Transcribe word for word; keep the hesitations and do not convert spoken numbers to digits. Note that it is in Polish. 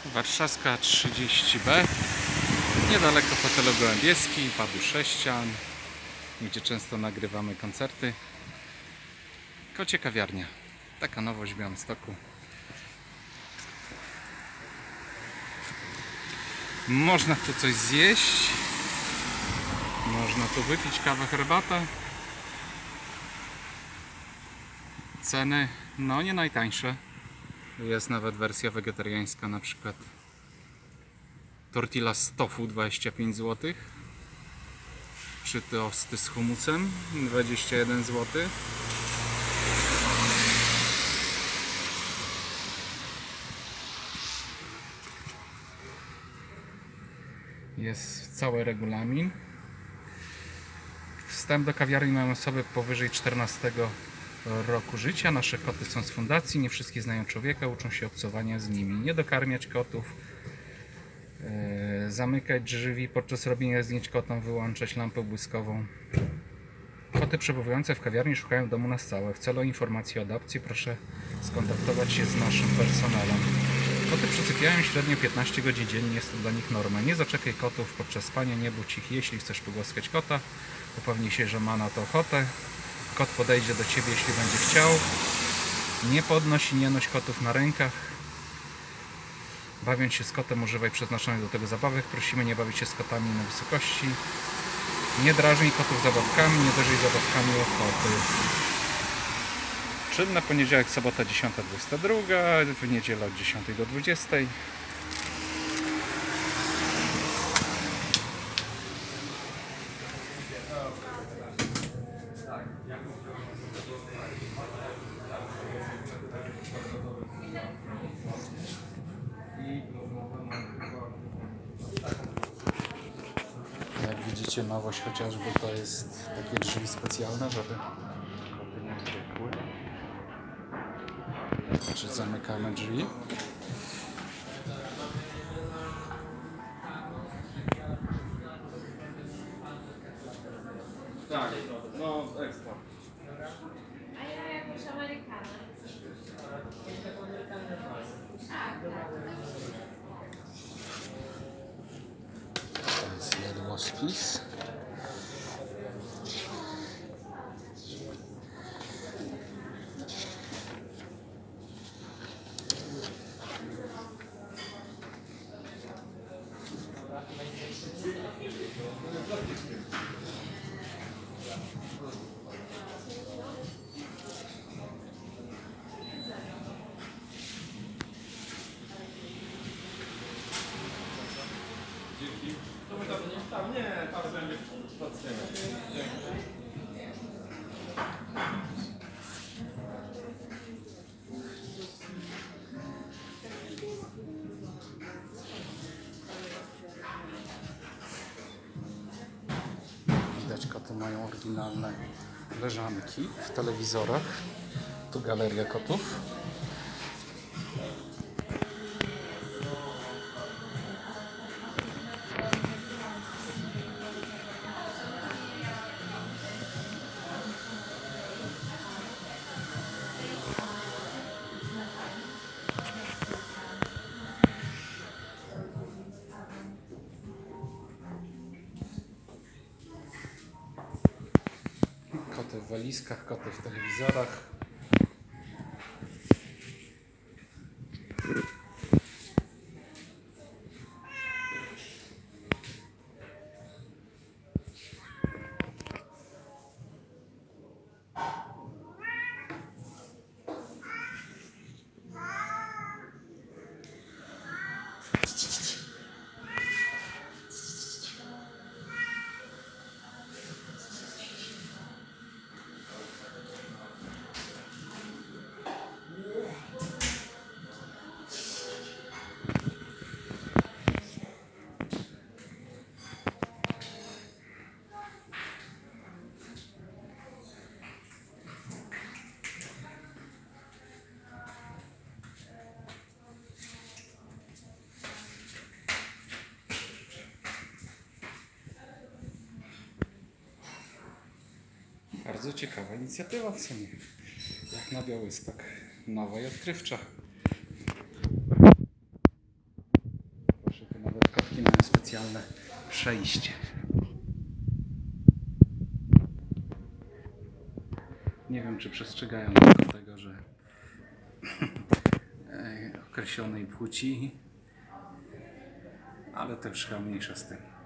Warszawska trzydzieści B, niedaleko hotelu Gołębieski, pubu Sześcian, gdzie często nagrywamy koncerty. Kocie kawiarnia, taka nowość w Białymstoku. Można tu coś zjeść, można tu wypić kawę, herbatę. Ceny no nie najtańsze. Jest nawet wersja wegetariańska, na przykład tortilla z tofu dwadzieścia pięć złotych, czy tosty z humusem dwadzieścia jeden złotych. Jest cały regulamin. Wstęp do kawiarni mają osoby powyżej czternastego roku życia. Nasze koty są z fundacji, nie wszystkie znają człowieka, uczą się obcowania z nimi. Nie dokarmiać kotów, yy, zamykać drzwi podczas robienia zdjęć kotom, wyłączać lampę błyskową. Koty przebywające w kawiarni szukają domu na stałe. W celu informacji o adopcji proszę skontaktować się z naszym personelem. Koty przysypiają średnio piętnaście godzin dziennie, jest to dla nich norma. Nie zaczekaj kotów podczas spania, nie budź ich. Jeśli chcesz pogłaskać kota, upewnij się, że ma na to ochotę. Kot podejdzie do ciebie, jeśli będzie chciał. Nie podnoś i nie noś kotów na rękach. Bawiąc się z kotem, używaj przeznaczonych do tego zabawek. Prosimy nie bawić się z kotami na wysokości. Nie drażnij kotów zabawkami, nie derzyj zabawkami o koty. Czynne poniedziałek, sobota dziesiąta do dwudziestej drugiej, w niedzielę od dziesiątej do dwudziestej. Jak widzicie, nowość chociażby to jest takie drzwi specjalne, żeby koty nie uciekły. Czy zamykamy drzwi. Tak, no ekstra. A ja jakąś Amerykana. To jest jadłospis. To my tam nie, tam nie, tam będzie pod tym. Widać, koty mają oryginalne leżanki w telewizorach. Tu galeria kotów. Koty w walizkach, koty w telewizorach. Bardzo ciekawa inicjatywa w sumie. Jak na Białystok. Nowa i odkrywcza. specjalne przejście. Nie wiem, czy przestrzegają tylko tego, że określonej płci, ale to już chyba mniejsza z tym.